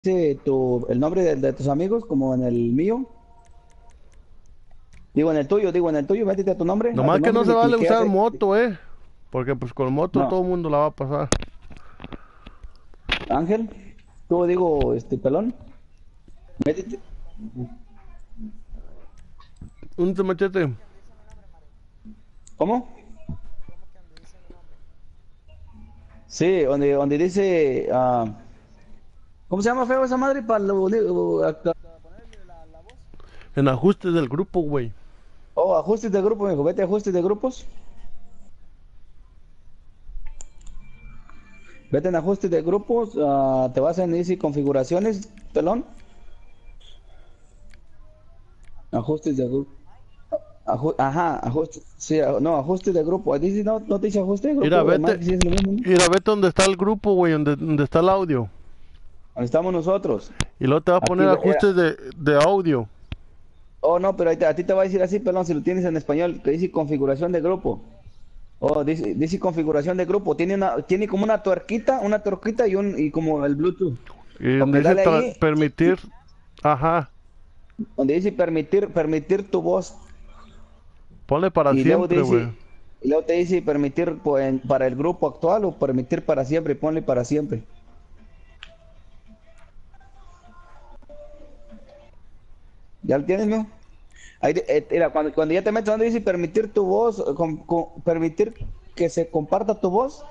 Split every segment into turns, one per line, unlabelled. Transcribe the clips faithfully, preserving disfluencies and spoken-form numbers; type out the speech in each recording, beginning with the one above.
dice tu, el nombre de, de tus amigos como en el mío. Digo en el tuyo, digo en el tuyo, métete a tu nombre, a tu
Nomás que no
nombre,
se
le
vale
cliqueas
usar
ahí.
moto, eh. Porque pues con moto
No,
todo el mundo la va a pasar.
Ángel, tú digo, este pelón, métete.
Un te machete.
¿Cómo? Sí, donde, donde dice, ah, ¿cómo se llama feo esa madre para lo, lo- acá-
En ajustes del grupo, güey.
oh, ajustes de grupo, mijo, vete a ajustes de grupos, vete en ajustes de grupos, ah, te vas en Easy configuraciones, pelón, ajustes de grupo. Aju- ajá, ajuste, sí, a- no, ajuste de grupo. Dice, no, no te dice ajuste de
Mira,
grupo, además
vete.
que sí es lo mismo, ¿no?
Mira, vete donde está el grupo, güey. Donde, donde está el audio.
Donde estamos nosotros.
Y luego te va a
Aquí,
poner
ve- era.
ajustes de, de audio.
Oh, no, pero ahí te- a ti te va a decir así, perdón, si lo tienes en español, que dice configuración de grupo. Oh, dice, dice configuración de grupo. Tiene una, tiene como una tuerquita, una tuerquita y un, y como el Bluetooth.
Y
Ok,
donde dice
dale
tra-
ahí, y-
permitir.
y-
Ajá.
donde dice permitir, permitir tu voz.
Ponle para
Y luego
siempre, güey.
dice, y luego te dice permitir pues, en- para el grupo actual o permitir para siempre, ponle para siempre. ¿Ya lo tienes, no? Ahí, eh, mira, cuando, cuando ya te metes donde dice permitir tu voz, eh, con- con- permitir que se comparta tu voz,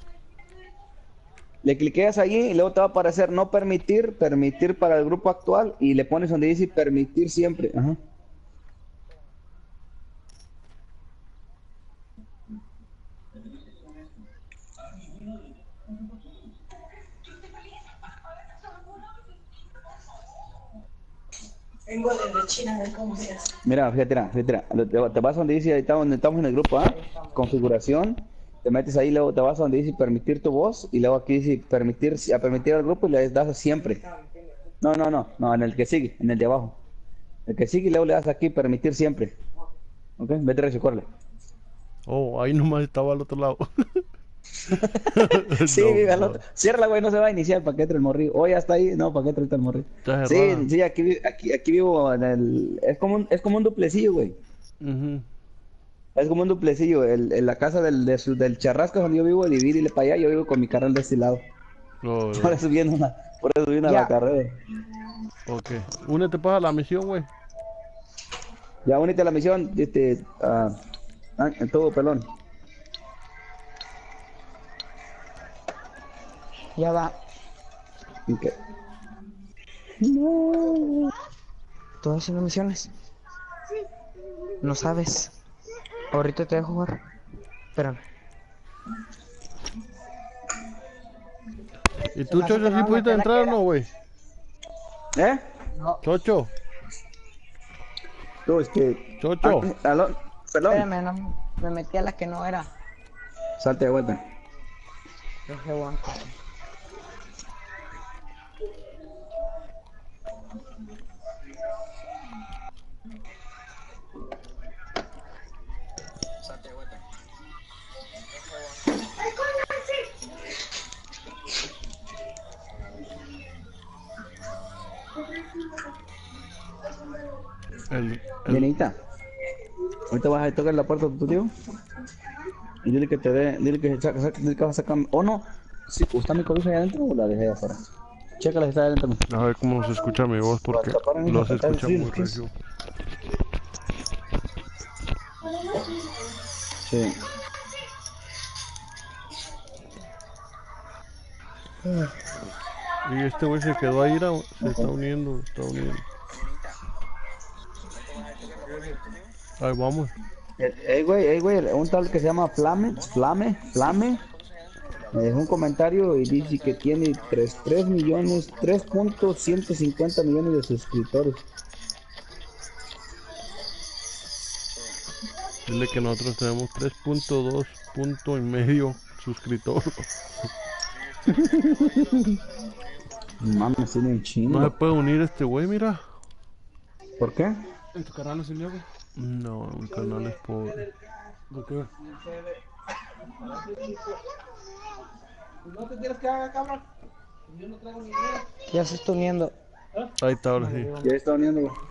le cliqueas allí y luego te va a aparecer no permitir, permitir para el grupo actual y le pones donde dice permitir siempre. Ajá.
Vengo desde China a ver cómo se hace.
Mira, fíjate, mira, fíjate, mira, te, te vas donde dice, ahí está donde estamos en el grupo A, configuración, te metes ahí, luego te vas donde dice permitir tu voz y luego aquí dice permitir, a permitir al grupo y le das a siempre. No, no, no, no, en el que sigue, en el de abajo. El que sigue y luego le das aquí permitir siempre. ¿Ok? Vete a corre.
Oh, ahí nomás estaba al otro lado.
Sí,
No,
vive al
no.
otro. Cierra, güey, no se va a iniciar para que entre el morrillo. Oh, ya está ahí. No, para que entre el morrillo.
Está cerrada.
Sí, sí, aquí, vi- aquí, aquí vivo en el. Es como un, es como un duplecillo, güey.
Ujú.
Es como un duplecillo. El, en la casa del, de su- del Charrasco donde yo vivo, divídele para allá. Yo vivo con mi carnal de este lado.
Oh,
Por
ya.
eso viene una, por eso viene a la
Ya,
carrera.
Ok. Únete para la misión, güey.
Ya únete a la misión, este, ah, ah, en todo pelón.
ya va.
Ok.
¿Todas haciendo misiones? No sabes. Ahorita te voy a jugar. Espérame.
¿Y
Se
tú,
me hace
Chocho,
que no
sí
me metí
pudiste
a la que
entrar o
era.
no, güey?
¿Eh?
No,
Chocho,
Tú, este. ah,
Chocho.
aló, pelón.
espérame, no, me metí a la que no era.
Salte de vuelta.
Dejé guanco.
El, el,
Bienita. Ahorita vas a tocar la puerta de tu tío y dile que te dé, dile que, saca, saca- dile que vas a sacar. ¿O no? Sí, ¿está mi cobija ahí adentro o la dejé ahí afuera? Chécala si está ahí adentro.
a ver cómo se escucha mi voz
Para
porque
tapar en
lo se
esa. Está
escucha
sí,
muy
¿qué es?
regio.
Sí.
Y este güey se quedó ahí, ra- se está uniendo, está uniendo. Ahí vamos.
Ey, güey, ey, güey, un tal que se llama Flame, Flame, Flame, me dejó un comentario y dice que tiene tres tres millones, tres punto ciento cincuenta millones de suscriptores.
Dile que nosotros tenemos tres punto dos punto y medio suscriptor.
Mames, tiene un
No se
chingo.
puede unir este güey, mira.
¿Por qué?
¿En tu canal no se unió, güey?
No, mi canal es pobre.
¿Por qué?
No te tienes que hacer, cabrón.
Ya se está uniendo.
Ahí está, ahora sí.
Ya está uniendo, güey.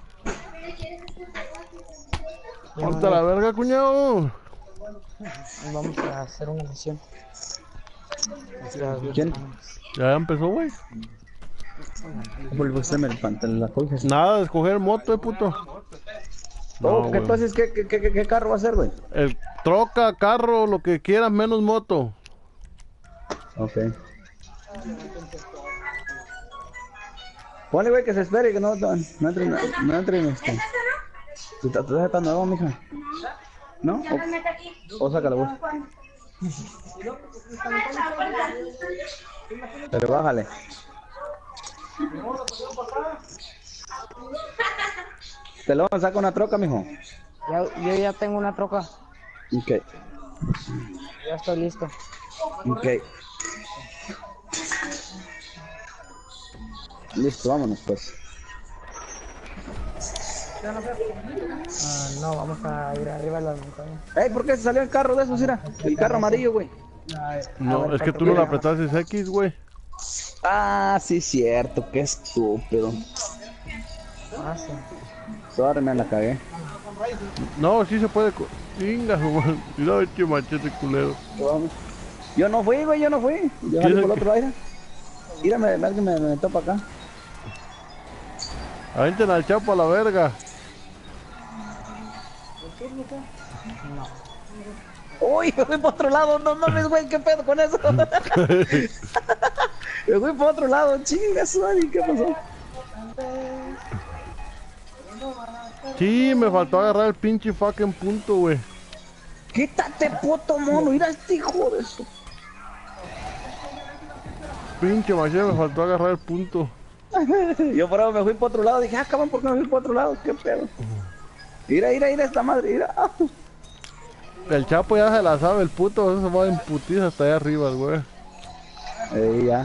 Ya no
¡Ponte a la
hay-
verga, cuñado!
Vamos a hacer una misión. Ya,
¿Quién?
Ya empezó, güey.
Vuelvo a hacerme el pantalón, la coja.
Nada de escoger moto, eh, puto.
Oh,
No,
¿qué
güey.
entonces qué, qué, qué, qué carro va a ser, güey?
El troca, carro, lo que quieras, menos moto.
Ok. Ponle, güey, que se espere y que no, no, no entre, no, no entre en este. ¿Tu tatuaje está nuevo, mija? ¿No? O, o sácalo, güey. Pero bájale. Te lo saca una troca, mijo.
Ya, yo ya tengo una troca.
Ok,
Ya estoy listo.
ok. Listo, vámonos pues.
Ah, no, vamos a ir arriba de las montañas.
Ey, ¿por qué se salió el carro de esos, mira? El carro amarillo, güey.
No, es que tú no le apretaste X, güey.
Ah, sí, cierto, qué estúpido.
Ah, sí.
Sorry, me la cagué.
No, sí se puede. co- Chinga, su madre. Mira este machete culero.
Yo no fui, güey, yo no fui. Yo
¿Quién
salí
es
por el
el
otro aire. Mírame, me, me, me metió para acá.
Avienten al chapo a la verga.
Uy, me fui para otro lado, no mames, güey, qué pedo con eso. Me fui para otro lado, chinga, suave, ¿qué pasó?
Sí, me faltó agarrar el pinche fucking punto, güey.
Quítate, puto mono, mira este hijo de su.
Pinche machete, me faltó agarrar el punto.
Yo por ahí me fui para otro lado, dije, ah, cabrón, ¿por qué me fui para otro lado? ¿Qué pedo? Mira, mira, mira esta madre, mira.
El chapo ya se la sabe, el puto. Eso se va en putiza hasta allá arriba, güey.
Ey, ya.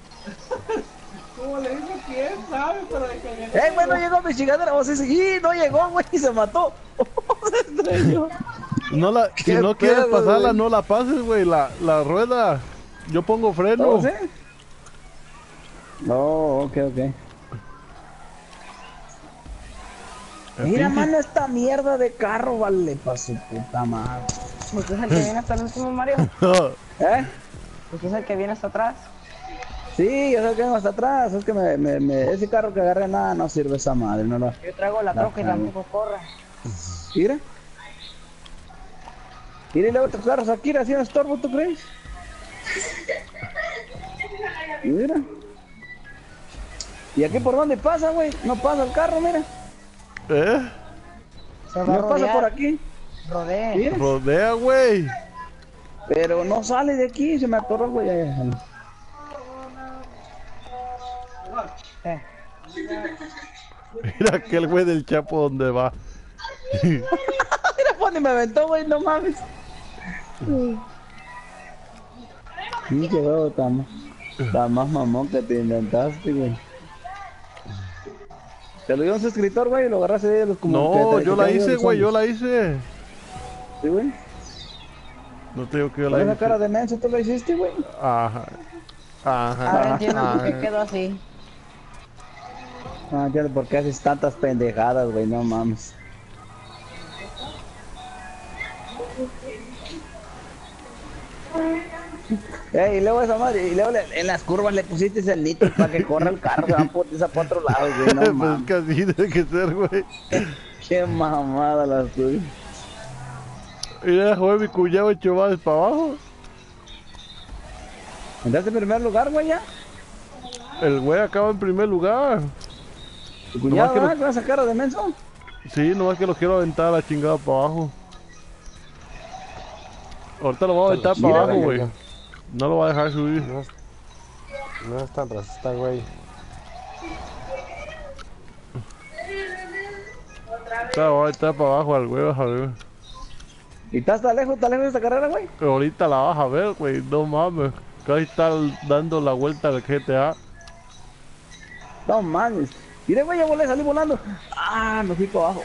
¡Ey, güey, no llegó mi chingadera! O sea, sí, no llegó, güey, y se mató. Se estrelló.
No la, si
¿Qué
no quieres
pedo,
pasarla,
güey?
no la pases, güey. La, la rueda. Yo pongo freno.
¿Oh, sí? No, ok, ok.
El
Mira,
pinche-
mano, esta mierda de carro, vale, pa' su puta madre.
¿Usted es el que viene hasta el último, Mario?
¿Eh?
¿Usted es el que viene hasta atrás?
Sí, yo sé que vengo hasta atrás, es que me, me, me- ese carro que agarré, nada, no sirve esa madre, no lo...
Yo traigo la
La
troca y
cago.
tampoco corre.
Mira. Mira, y luego otros carros aquí, así en estorbo, ¿tú crees? Mira. ¿Y aquí por dónde pasa, güey? No pasa el carro, mira.
¿Eh?
Se va a
No pasa por
rodear.
aquí.
Rodee.
Mira.
Rodea, güey.
Pero no sale de aquí, se me atoró, güey. Ya, ya, ya.
Eh,
Mira aquel güey del chapo donde va.
Mira, pues ni me aventó, güey, no mames. Sí, qué huevo, tan, tan más mamón que te inventaste, güey. Te lo dio un suscriptor, güey, y lo agarraste de los como
No,
que te-
yo
que
la
te dio
hice,
los
güey. Yo
zombies.
la hice.
Sí, güey.
No te digo que yo
Con
la
esa
hice.
cara de menso tú lo hiciste, güey.
Ajá. Ajá.
ahora entiendo por qué
ajá.
quedó así.
No entiendo por qué haces tantas pendejadas, güey, no mames. Ey, y luego esa madre, y luego le- en las curvas le pusiste el nitro para que corra el carro, se van por, esa por otro lado, güey, no
Pues es
mames.
que así tiene que ser, güey.
Qué mamada las tuyas.
Mira, joder, mi cuñado echó más para abajo.
¿Entraste en primer lugar, güey, ya?
El güey acaba en primer lugar.
¿Tu cuñado,
que lo-
¿verdad? Con esa cara de menso?
Sí, nomás que lo quiero aventar a la chingada para abajo. Ahorita lo voy a aventar
Mira,
para abajo,
güey.
güey. No lo voy a dejar subir.
No es, no es tan racista, güey.
Ahorita lo voy a aventar para abajo al güey, vas a ver.
¿Y estás tan lejos, tan lejos de esta carrera, güey?
Pero ahorita la vas a ver, güey. No mames. Casi está dando la vuelta al G T A.
No mames. Mira, güey, ya volé, salí volando. Ah, me fui para abajo.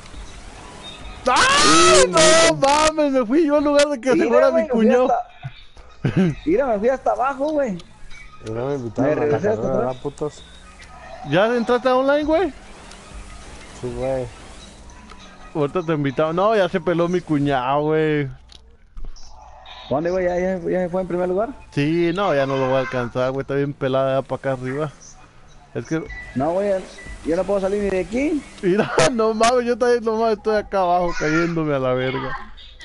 ¡Ah! No mames, me fui yo en lugar de que se
Mira,
fuera
güey,
mi
me fui
cuñado.
hasta- Mira, me fui hasta abajo, güey.
Y no me invitaron
¿Me
a la
regresaste
carrera,
otra
¿verdad,
vez?
putos?
¿Ya entraste a online, güey?
Sí, güey.
Ahorita te invitaba. No, ya se peló mi cuñado, güey.
¿Dónde, güey? ¿Ya, ya, ya se fue en primer lugar?
Sí, no, ya no lo voy a alcanzar, güey. Está bien pelada para acá arriba. Es que,
No, güey, ya- yo no puedo salir ni de aquí.
mira, no mames, yo también nomás estoy acá abajo cayéndome a la verga.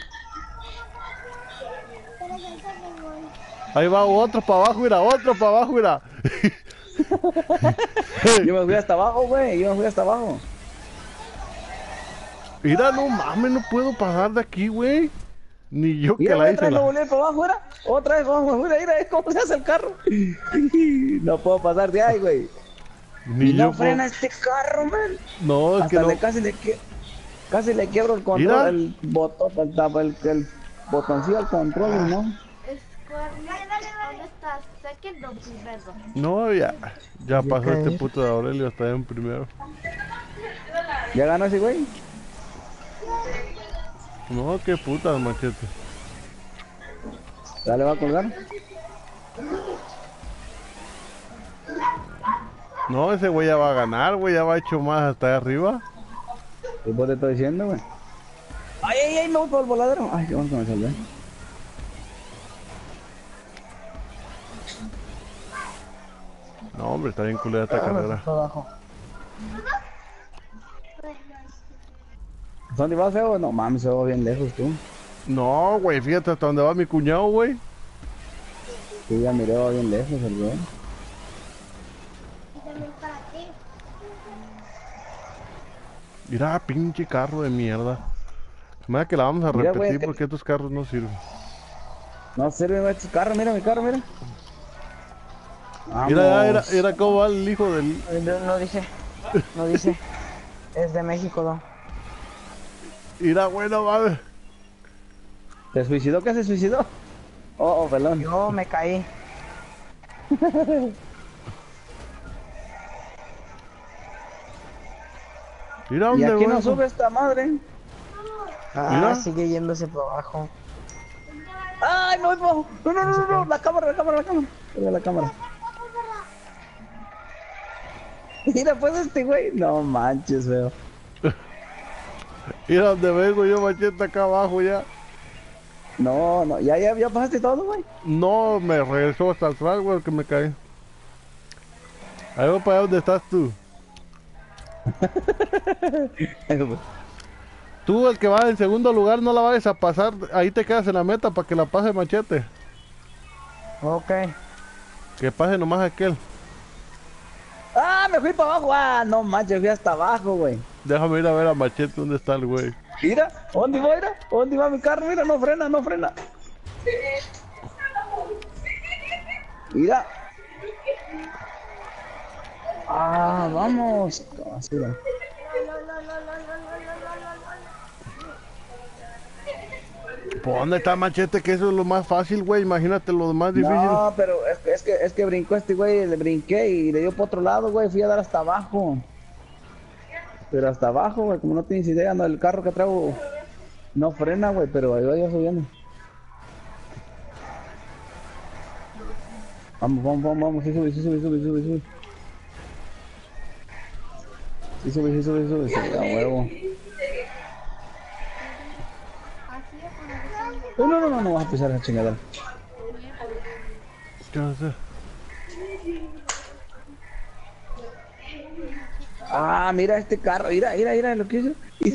Ahí va otro para abajo, mira, otro para abajo, mira.
Yo me fui hasta abajo, güey, yo me fui hasta abajo.
Mira, no mames, no puedo pasar de aquí, güey. Ni yo que
Mira,
la
güey, otra
hice
vez me
la...
volví para abajo, mira. Otra vez vamos, mira, mira, cómo se hace el carro. No puedo pasar de ahí, güey.
Ni
Y
yo
no
puedo...
frena este carro, man.
No, es que
Hasta
no...
le casi le que casi le quiebro el control,
Mira.
el botón, el, tapa- el, el botoncillo al control, y no.
¿Dónde estás? Second o primero.
No, ya. Ya
Yo
pasó este
caí.
puto de Aurelio, está en primero.
¿Ya ganó ese güey?
No, qué putas, machete.
¿Ya le va a colgar?
No, ese güey ya va a ganar, güey, ya va hecho más hasta allá arriba.
¿Qué vos te estoy diciendo, güey? Ay, ay, ay, me voy por el voladero. Ay, qué bueno que me salvé.
No, hombre, está bien culera esta carrera.
Hasta abajo.
¿Dónde vas, feo? No mames, se va bien lejos tú.
No, güey, fíjate hasta dónde va mi cuñado, güey.
Sí, ya miré, va bien lejos el güey.
Mira, pinche carro de mierda. Mira que la vamos a
Mira,
repetir
güey, que-
porque estos carros no sirven.
No sirve, güey, este carro, mira mi carro, mira.
Mira, ya,
Vamos.
era, era cómo va el hijo del...
Eh, No, no dice. No dice. Es de México, ¿no?
Mira, bueno, mames.
¿Se suicidó? ¿Qué se suicidó? Oh, oh, perdón.
Yo me caí.
Mira
Y
dónde,
aquí no
güey.
sube esta madre.
Ah,
Mira.
sigue yéndose por abajo.
¡Ay, me voy por abajo! No, no, no, no, no, la cámara, la cámara, la cámara. Mira la cámara. Mira, pues este güey. No manches, feo.
Mira dónde vengo yo, machete, acá abajo ya.
No, no, ya, ya, ya pasaste todo, güey.
No, me regresó hasta atrás, güey, que me caí. Ahí voy para allá donde estás tú. Tú, el que va en segundo lugar, no la vayas a pasar. Ahí te quedas en la meta para que la pase machete.
Ok.
Que pase nomás aquel.
¡Ah, me fui para abajo! ¡Ah, no manches, fui hasta abajo, güey!
Déjame ir a ver a machete dónde está el güey.
Mira, ¿dónde va, mira? ¿Dónde va mi carro? Mira, no frena, no frena. Mira. Ah, vamos. Basura.
¿Por dónde está machete? Que eso es lo más fácil, güey. Imagínate lo más difícil.
No, pero es que, es que, es que brincó este güey, le brinqué y le dio por otro lado, güey. Fui a dar hasta abajo. Pero hasta abajo, güey, como no tienes idea, no, el carro que traigo no frena, güey, pero ahí va yo subiendo. Vamos, vamos, vamos, vamos, sí sube, sí sube, sube, sube, sube. Sí sube, sí sube, sube, sí, a huevo. No, no, no, no, no vas a pisar esa chingadera.
Yo no sé.
Ah, mira este carro, mira, mira, mira lo que hizo.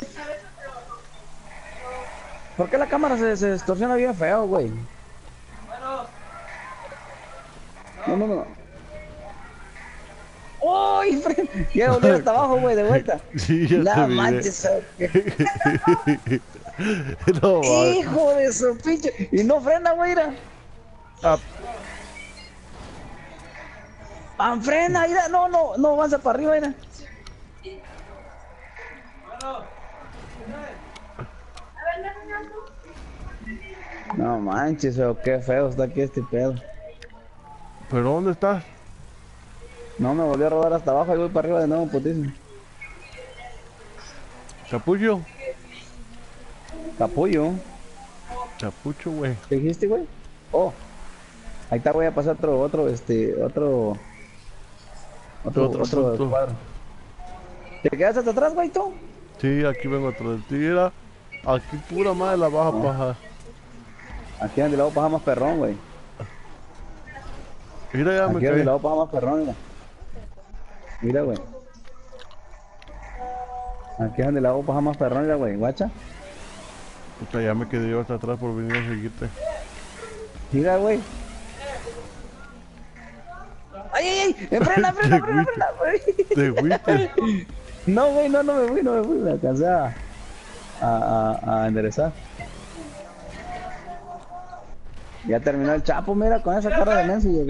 ¿Por qué la cámara se, se distorsiona bien feo, güey? No, no, no. ¡Uy! ¡Oh! Ya volví hasta abajo, güey, de vuelta.
Sí, ya
No
te miré.
manches,
No, mames.
hijo de su pinche. Y no frena, güey, mira.
Ah,
Ah, frena, mira, no, no, no avanza para arriba, mira. No manches, feo, qué feo está aquí este pedo.
¿pero dónde estás?
No, me volvió a rodar hasta abajo y voy para arriba de nuevo, putísimo.
Capullo.
Capullo,
Capucho, güey.
¿qué dijiste, güey? Oh, Ahí está, voy a pasar otro, otro, este, otro... Otro,
Otro
otro,
punto.
cuadro. ¿Te quedas hasta atrás, güey, tú?
Sí, aquí vengo atrás de ti, mira. Aquí pura madre la baja paja.
Aquí donde la baja más perrón, güey.
Mira, ya me
Aquí donde
caí.
la baja más perrón, mira. Mira, güey. Aquí es donde la baja más perrón, mira, güey. Guacha.
Puta, ya me quedé yo hasta atrás por venir a seguirte.
Mira, güey. ¡Ay, ay, ay! ¡Enfrena, frena, frena, frena, güey!
Te fuiste.
No, güey, no, no me fui, no me fui. Me alcancé a, a, a, a enderezar. Ya terminó el Chapo, mira, con esa cara de menso llegó.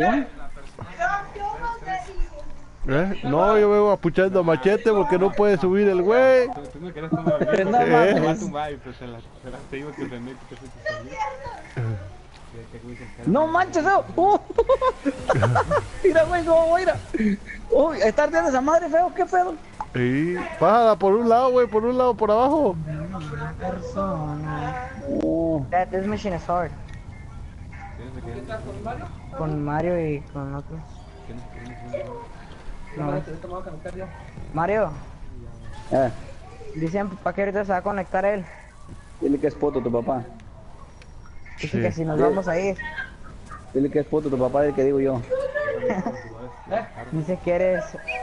¿Eh? No, yo vengo apuchando machete porque no puede subir el güey.
Tú, tú me querías tomar bien.
No
Te
mames.
vas a tumbar y pues se la, se la te digo que frené que te fuiste a salir. Que- que güey, se queda-
No manches, feo. Uh. Mira, güey, cómo voy a ir. a- Uy, está ardiendo esa madre, feo, qué feo.
Sí, bájala por un lado, güey, por un lado, por abajo.
Persona.
Oh,
That, this mission is hard.
Tienes que quedar-
Con Mario y con otro.
tienes que quedar-
No. Mario,
eh,
dicen papá que ahorita se va a conectar él.
dile que es puto tu papá.
Dice
Sí.
que si nos vamos a ir.
Dile que es puto tu papá, el que digo yo.
Dice que eres.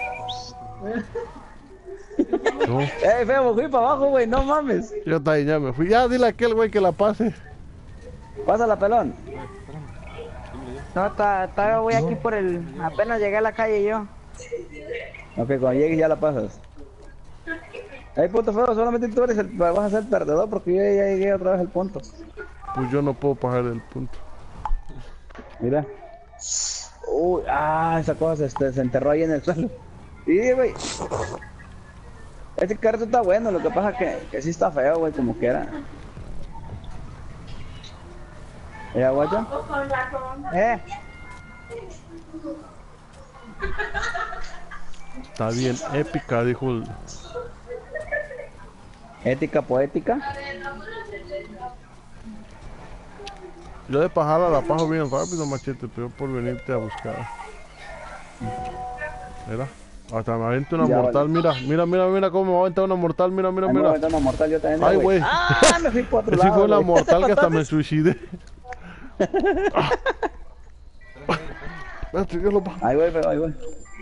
No,
Eh, feo, fui para abajo, güey, no mames.
yo también ya me fui. Ya dile a aquel güey que la pase.
Pásala, pelón.
No, ta- todavía voy aquí por el. Apenas llegué a la calle yo.
Ok, cuando llegues ya la pasas. Ey, puto feo, solamente tú eres el, vas a ser el perdedor porque yo ya llegué otra vez al punto.
Pues yo no puedo pasar el punto.
Mira. Uy, ah, esa cosa se, se enterró ahí en el suelo. Sí, güey. Este carrito está bueno, lo que pasa es que, que sí está feo, güey, como quiera. ¿Eh, guacha?
Eh,
Está bien épica, dijo el...
Ética poética.
Yo de pajarla la paso bien rápido, machete, pero por venirte a buscar. Mira, hasta me aventa una
Ya,
mortal,
vale.
mira, mira, mira, mira cómo me aventa una mortal, mira, mira,
Ay, me voy a
mira.
aventar una mortal yo también.
Ay, güey.
Ah, me fui por otro
Sí
lado.
fue una
güey.
mortal que hasta me suicidé. Espérate, yo lo pa-
Ahí voy, pero ahí voy.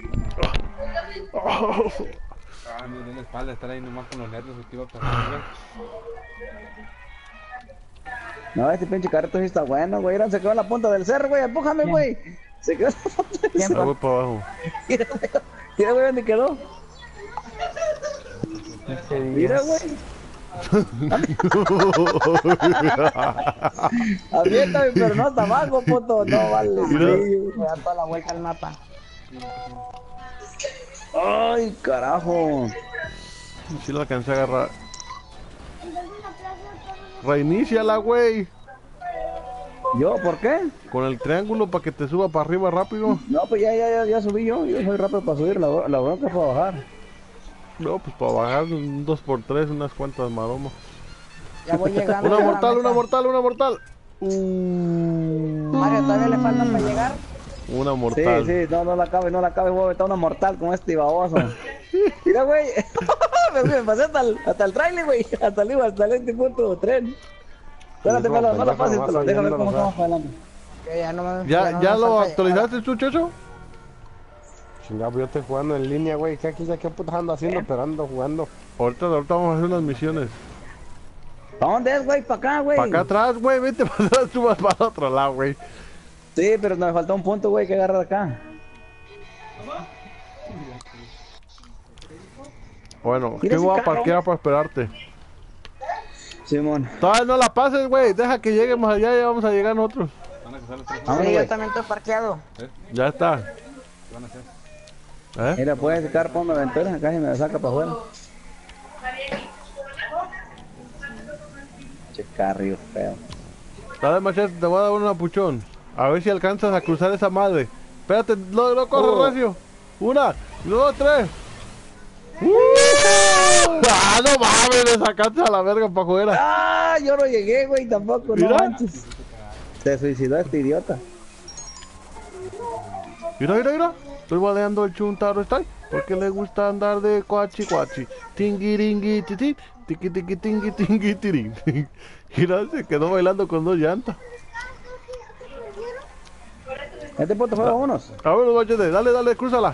Ah, me duele la espalda estar ahí nomás con los nervios que iba a pasar, güey.
No, este pinche carrito sí está bueno, güey. Mira, se quedó en la punta del cerro, güey. Empújame, güey. Se quedó en la punta del
¿Quién?
cerro.
Ahí voy para abajo.
Mira, güey. Mira, güey, ¿dónde quedó? Mira, güey. Aviéntame, pero no hasta abajo, puto. No vale.
Mira.
Sí.
me da toda la vuelta al mapa.
Ay, carajo.
Sí la alcancé a agarrar. Reiníciala, güey.
¿Yo? ¿Por qué?
Con el triángulo para que te suba para arriba rápido.
No, pues ya, ya, ya, ya subí yo. Yo soy rápido para subir. La, la bronca es para bajar.
No, pues para bajar un dos por tres, unas cuantas maromas.
Ya voy llegando.
Una
ya a la
mortal, una
meta.
mortal, una mortal. Uh,
Mario, todavía le falta para llegar.
una
Sí,
mortal.
sí, no, no la cabe, no la cabe, güey. Está una mortal con este baboso. Mira, güey. me, me pasé hasta el, hasta el trailer, güey. Hasta el, hasta el este punto tren. Espérate,
Sí,
Pelo,
como
no la
pendejo,
pases,
nomás
Pelo. Déjame ver
oyéndolo,
cómo
o sea.
estamos para adelante.
Que ya no me.
¿Ya,
no
ya
me
lo
falta
actualizaste tú, Checho?
Chingado, yo estoy jugando en línea, güey. ¿Qué aquí ya qué putas ando haciendo? Pero ando jugando.
Ahorita, ahorita vamos a hacer unas misiones.
¿Para dónde es, güey? Para acá, güey.
Para acá atrás, güey, vete para atrás, tú vas para el otro lado, güey.
Sí, pero me faltó un punto, güey, que agarrar de acá.
Bueno,
Mira
¿qué
ese
voy a
carro.
parquear para esperarte?
Simón.
Todavía no la pases, güey. Deja que lleguemos allá y ya vamos a llegar nosotros.
Van a cruzar los tres.
Vámonos,
Sí, yo
güey.
también estoy parqueado.
Ya está.
¿Qué van a hacer?
¿Eh?
Mira, puedes sacar ponme aventuras acá y me la saca para afuera. Che carrillo feo.
Dale, machete, te voy a dar un apuchón. A ver si alcanzas a cruzar esa madre. Espérate, no, no corre,
Oh.
Recio. Una, dos, tres. ¡Uh! ¡Ah, no mames! Me sacaste a la verga para afuera.
Ah, yo no llegué, güey, tampoco, no
Mira.
manches. Se suicidó este idiota.
Mira, mira, mira. Estoy baleando el chuntaro style. Porque le gusta andar de cuachi cuachi. Tingiringui titi. Tiki tiki tingi tingi tiring. Mira, se quedó bailando con dos llantas.
Este puto fue vámonos.
A ver, machete, dale, dale, crúzala.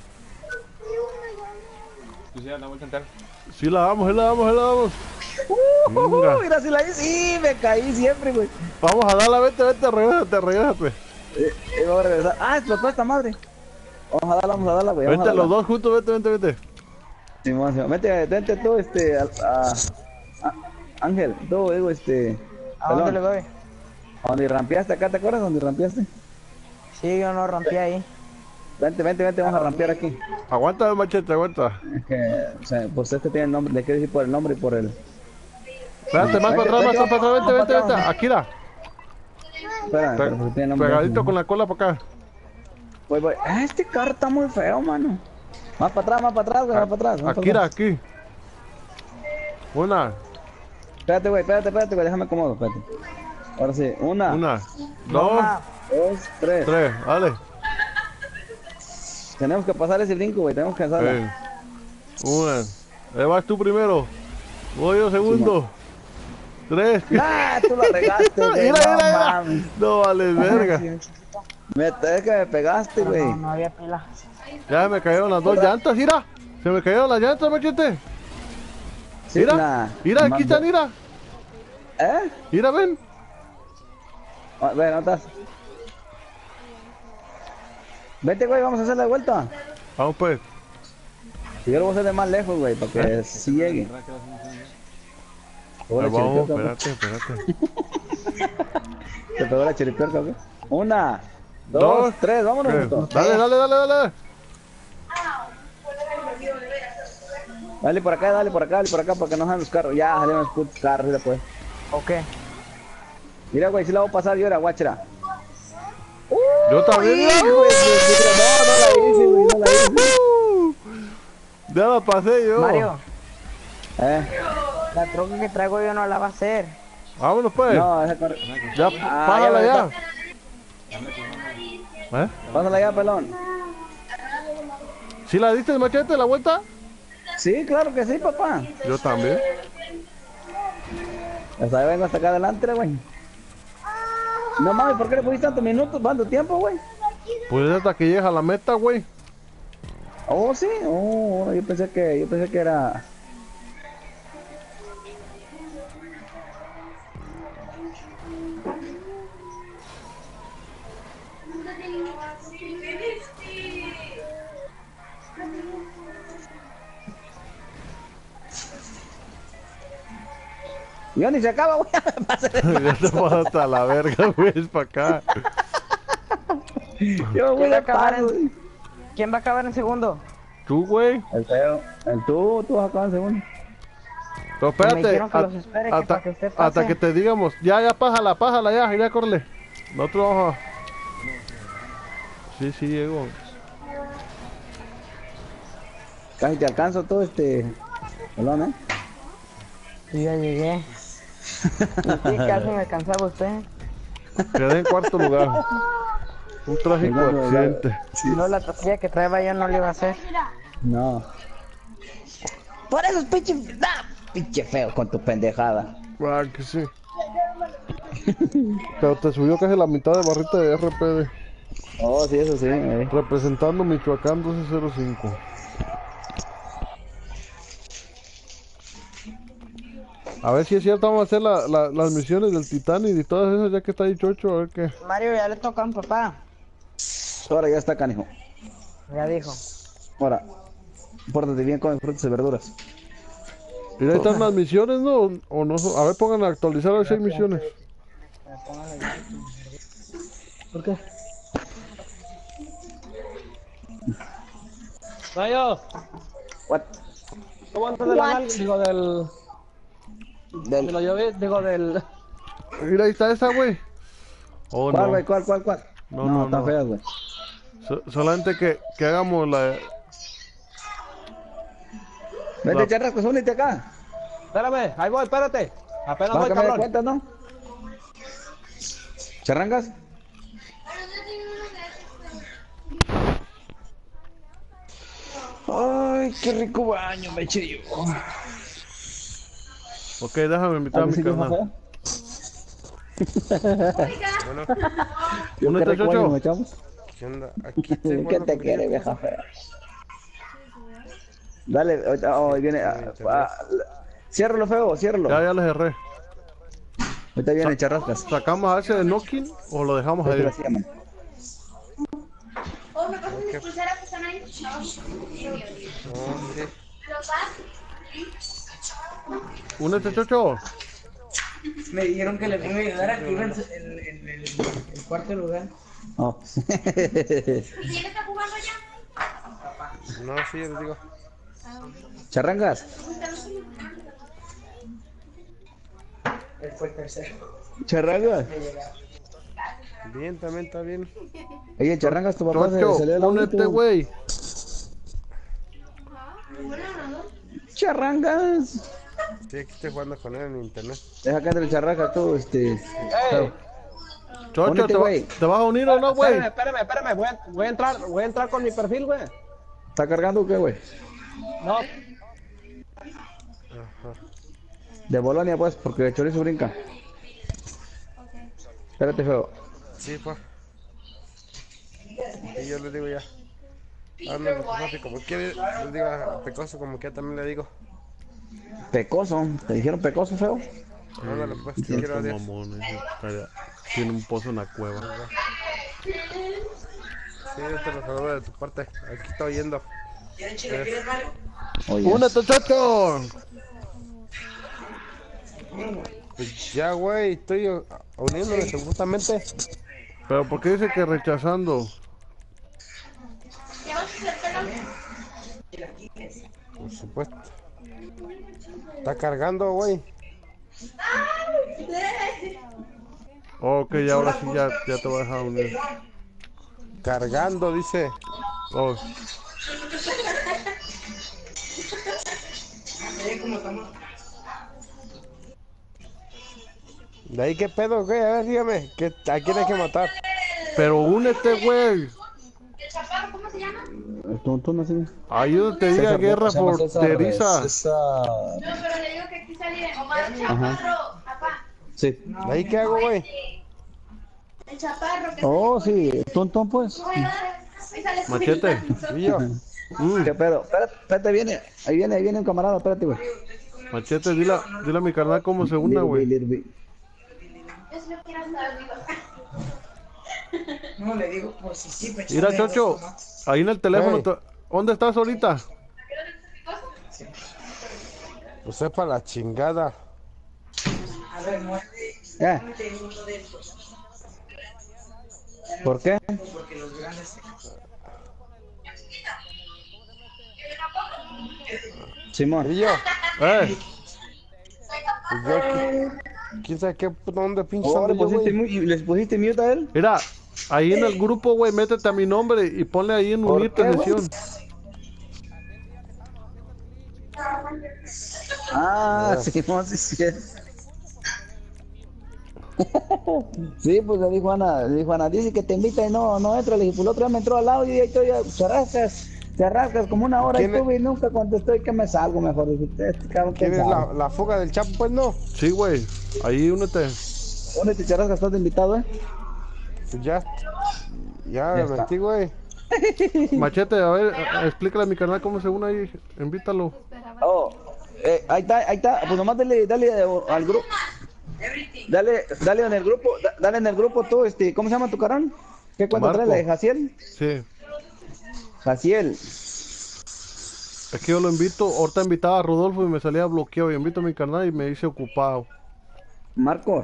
Tú sí, la vuelta entera.
Sí la damos, sí la damos, sí la damos.
Uh, mira si la hice. Sí, me caí siempre, güey.
Vamos a darla, vete, vete, regrésate, regrésate.
Eh, eh, voy a regresar. Ah, explotó esta madre. Vamos a darla, vamos a darla, güey.
Vete los dos juntos, vete, vete, vete.
Simón, Simón. Vete, vente tú, este, a, a, a- Ángel, tú, digo, este.
¿A dónde le
pelón.
doy?
A donde rampeaste acá, ¿te acuerdas donde rampeaste?
Sí, yo no rompí ahí.
Vente, vente, vente, vamos a rampear aquí.
Aguanta el machete, aguanta.
Es que, o sea, pues este tiene el nombre, le quiero decir por el nombre y por el.
Espérate, más para atrás, más para atrás, vete, vete, vete. Akira,
Espera,
Pe-
pero porque tiene el nombre.
pegadito con la cola para acá.
Voy, voy. Ah, este carro está muy feo, mano. Más para atrás, más para atrás, güey, más para atrás. más para
Akira,
atrás.
aquí. Una,
Espérate, güey, espérate, espérate, güey, déjame acomodo, espérate. Ahora sí, una,
una, dos,
Toma.
dos, tres.
tres, dale.
Tenemos que pasar ese brinco, güey, tenemos que pasarla.
Ven. Una. Ahí vas tú primero. Voy yo segundo. Tres.
¡Ah! Tú la regaste, güey.
Mira,
no,
mira, mira.
mames.
No vale verga.
Me, es que me pegaste, güey.
No, no había pila.
Ya me cayeron las dos llantas, mira. Se me cayeron las llantas, machete.
Sí,
Mira,
nah,
mira, aquí
más-
está, mira.
¿Eh?
Mira, ven.
Ah, ven, ¿no estás? Vete, güey, vamos a hacer la vuelta.
Vamos pues.
Y yo lo voy a hacer de más lejos, güey, para que sí llegue. Pegó la
Ahí vamos,
chiripiorca,
espérate, espérate.
güey. Te pegó la chiripiorca, güey. Una, dos,
Dos,
tres, vámonos.
Tres.
puto.
Dale, dale, dale, dale.
Dale por acá, dale por acá, dale por acá, para que no salgan los carros. Ya, salieron los putos carros, ya pues.
Ok.
Mira, güey, si la voy a pasar yo, era guachera.
Yo también. mira.
Hijo de su- No, no la hice, güey, no la hice.
Uh, Ya la pasé yo.
Mario,
Eh,
la troca que traigo yo no la va a hacer.
Vámonos pues.
no, esa corre.
Ya,
Ah,
pásala
ya,
ya. ¿Eh?
Pásala ya, pelón.
¿Sí la diste el machete la vuelta?
Sí, claro que sí, papá.
Yo también.
Hasta ahí vengo hasta acá adelante, güey. No mames, ¿por qué le pusiste tantos minutos? ¿Cuánto tiempo, güey?
Pues hasta que llegas a la meta, güey.
Oh, sí. Oh, yo pensé que, yo pensé que era. Yo ni se acaba, güey.
Ya te vas hasta la verga, güey, es para acá.
Yo voy
¿Quién va
a
a acabar
acabar,
en, ¿Quién va a acabar en segundo?
Tú, güey.
El feo. El tú, tú vas a acabar en segundo.
Pero
Me
espérate.
dijeron que
a-
los espere, que
hasta,
para que usted pase.
hasta que te digamos. Ya, ya, pájala, pájala, ya, ya, córrele. Nosotros vamos a... Sí, sí, llego.
Casi te alcanzo todo este. Pelón, ¿eh?
Yo ya llegué. Sí, casi me alcanzaba usted.
Quedé en cuarto lugar. Un trágico
En cuarto lugar.
accidente.
No, la tortilla que traeba yo no le iba a hacer.
No. Por eso es pinche. ¡Ah! Pinche feo con tu pendejada.
Ah, que sí. Pero te subió casi la mitad de barrita de R P D.
Oh, sí, eso sí. eh.
Representando Michoacán doce cero cinco. A ver si es cierto, vamos a hacer la, la, las misiones del Titanic y todas esas ya que está ahí chocho, a ver qué.
Mario, ya le toca a mi papá.
Ahora ya está, canijo.
Ya dijo.
Ahora, pórtate bien, come frutas y verduras.
Y ahí están las misiones, ¿no? O no son- a ver, pongan a actualizar a ver si hay misiones.
¿Por qué?
Rayo,
What?
¿cómo andas de la nalga? Digo, del...
Del...
De lo lloví, digo, del...
Mira, ahí está esa, güey. Oh,
¿Cuál,
no.
güey? ¿Cuál, cuál, cuál?
No,
No,
no,
están
no.
feas, güey.
So- solamente que, que hagamos la...
Vete,
La-
charrascos, únete acá.
Espérame, ahí voy, espérate. Apenas
Vas a
voy,
cambiar de
cabrón.
cuenta, ¿no? ¿Charrangas? Ay, qué rico baño me eché yo.
Ok, déjame invitar a mi carnal.
Bueno,
Yo
¿Dónde
qué
está
rico baño
Chocho?
me echamos.
¿qué onda? Aquí estoy
¿Qué
jugando
te
con
quiere,
mi
vieja
esposa.
fea? Dale, ahorita oh, ahí viene. ah, ah, ciérralo, feo, ciérralo.
Ya, ya le cerré.
Ahorita viene charrascas.
¿Sacamos a ese de Knocking o lo dejamos ahí?
Espera, se llaman.
Oh, me pasas mis pulseras que están ahí.
No, sí.
Únete, Chocho.
Me dijeron que le venga a ayudar aquí en, en, en el, el cuarto lugar.
Oh.
¿Quién está jugando ya?
No, sí, les digo.
Charrangas.
Él fue el tercero.
Charrangas.
Bien, también está bien.
Oye, Charrangas, tu papá se
Chocho,
salió del audio,
únete,
tú.
güey.
Charrangas.
Sí, aquí estoy jugando con él en internet.
Deja que entre el charrangas tú, este. feo.
Chocho,
Únete,
¿te, va-
güey.
¿te vas a unir o no, güey?
Espérame, espérame, espérame, voy a, voy a entrar, voy a entrar con mi perfil, güey.
¿Está cargando o qué, güey?
No,
De Bolonia, pues, porque el chorizo brinca. Espérate, feo.
Sí, pues. Y yo les digo ya. Ándale, pues, papi, como quiere, les digo a Pecoso, como que también le digo.
Pecoso. ¿Te dijeron pecoso, feo?
Ándale, pues, te
Este
quiero adiós.
mamón, ese, calla. Tiene un pozo en la cueva.
Sí, yo te lo saludo de tu parte. Aquí estoy yendo.
Oye.
¡Únete, Chocho!
Pues ya, güey, estoy uh, uniéndome supuestamente.
¿Pero por qué dice que rechazando?
Por supuesto. Está cargando, güey.
Ok, ya ahora sí ya, ya te voy a dejar unir.
Cargando, dice.
Oh,
¿De ahí qué pedo, güey? A ver, dígame. ¿qué, ¿A quién hay que matar?
pero únete, güey.
¿El chaparro cómo se llama?
Tú, tú no sé.
Ahí donde te diga
César,
guerra
se llama
por
César,
Teresa.
César.
No, pero le digo que aquí sale Omar Chaparro, papá.
Sí.
¿De ahí qué hago, güey?
El chaparro que
Oh, sí. Tontón, pues.
ahí sale su
Machete.
Y yo.
Mm,
¿Qué pedo? Espérate, espérate, viene. Ahí viene, ahí viene un camarada. Espérate, güey.
machete, dile, a- dile a mi carnal cómo se una, güey.
Yo sí lo quiero estar vivo.
No, le digo por si sí, pero
Mira, Chocho, ahí en el teléfono.
Hey.
te- ¿Dónde estás ahorita?
Pues es para la chingada.
A ver, muerde.
¿Eh? ¿Por qué?
Porque los grandes.
Simón.
Y yo.
Eh,
Pues yo aquí. ¿Quién sabe qué? ¿Dónde pinche
Oh,
ando
¿le
yo,
pusiste,
güey?
mu- ¿les pusiste mute a él?
mira, ahí en el grupo, güey, métete a mi nombre y ponle ahí en
¿Por
unirte
qué, güey?
sesión.
Ah, Simón, sí, sí. Sí, pues le dijo Ana, le dijo Ana, dice que te invita y no, no entra. Le dije, pues el otro día me entró al lado y ahí estoy, te rascas, te rascas como una hora y
¿Quién es?
estuve y nunca contestó y que me salgo mejor. Dije, este cabrón,
¿Quién
¿quién
es la,
sabe?
la fuga del Chapo? Pues no.
Sí, güey, ahí únete.
¿Dónde te charrascas? ¿Estás de invitado, eh?
Pues ya. Ya,
Ya
me
está.
metí, güey.
Machete, a ver, a- a- explícale a mi canal cómo se une ahí, invítalo.
Oh, eh, ahí está, ahí está. Pues nomás dale, dale eh, al grupo. Dale, dale en el grupo, da- dale en el grupo tú, este, ¿cómo se llama tu canal? ¿Qué cuenta
Marco.
trae la de Jaciel?
Sí,
Jaciel.
es que yo lo invito, ahorita invitaba a Rodolfo y me salía bloqueado, y invito a mi canal y me dice ocupado.
Marcos.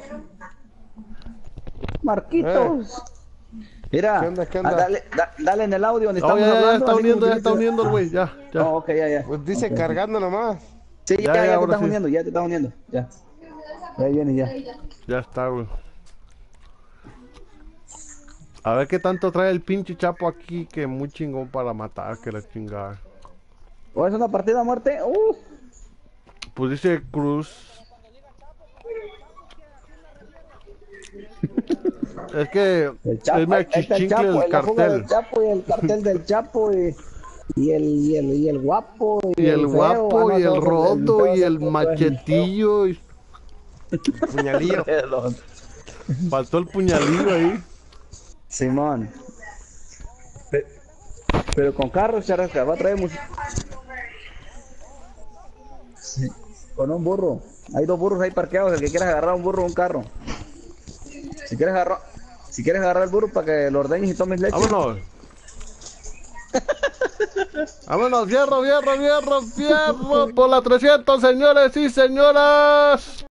Marquitos. Mira,
¿Qué onda, qué onda?
ah, dale, da- dale en el audio donde
No,
estamos
ya, ya, ya
hablando.
está
así
uniendo,
como
ya
si
está
dice-
uniendo el güey, ya, ya.
Oh, ok, ya, ya.
Pues dice
Ok.
cargando nomás.
Sí,
Ya,
ya, ya,
ya,
te
ahora
estás
sí.
uniendo, ya te estás uniendo, ya. Ya viene, ya.
Ya está, güey. A ver qué tanto trae el pinche Chapo aquí, que muy chingón para matar, que la chingada.
¿O es una partida a muerte? Uh,
Pues dice Cruz. Es que
el Chapo,
es mi
ahí está el
achichincle
Chapo,
del
la fuga del
cartel.
Chapo y el cartel del Chapo y... Y el, y el, y el guapo.
Y el
feo,
guapo,
ah, no,
y el
no,
roto,
feo
y
es
el
feo.
machetillo. y-
Puñalillo.
Faltó el puñalillo ahí.
Simón. Pe- Pero con carros, charrasca, va a traer música. Sí. Con un burro. Hay dos burros ahí parqueados. El que quieras agarrar un burro o un carro. Si quieres agarrar, si quieres agarrar el burro para que lo ordeñes y tomes leche.
Vámonos. Vámonos, fierro, fierro, fierro, fierro por la trescientos, señores y señoras.